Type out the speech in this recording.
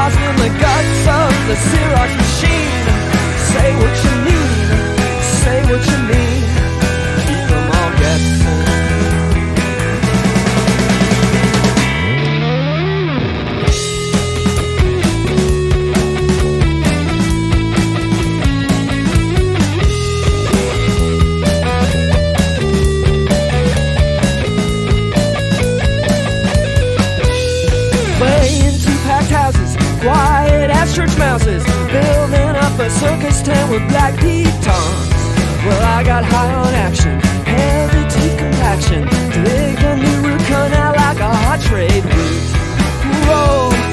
frost in the guts of the Xerox machine. Say what you mean, say what you mean, keep them all guessing. Quiet as church mouses, building up a circus tent with black pitons. Well, I got high on action, heavy teeth compaction, dig a new root canal like a hot trade route. Roll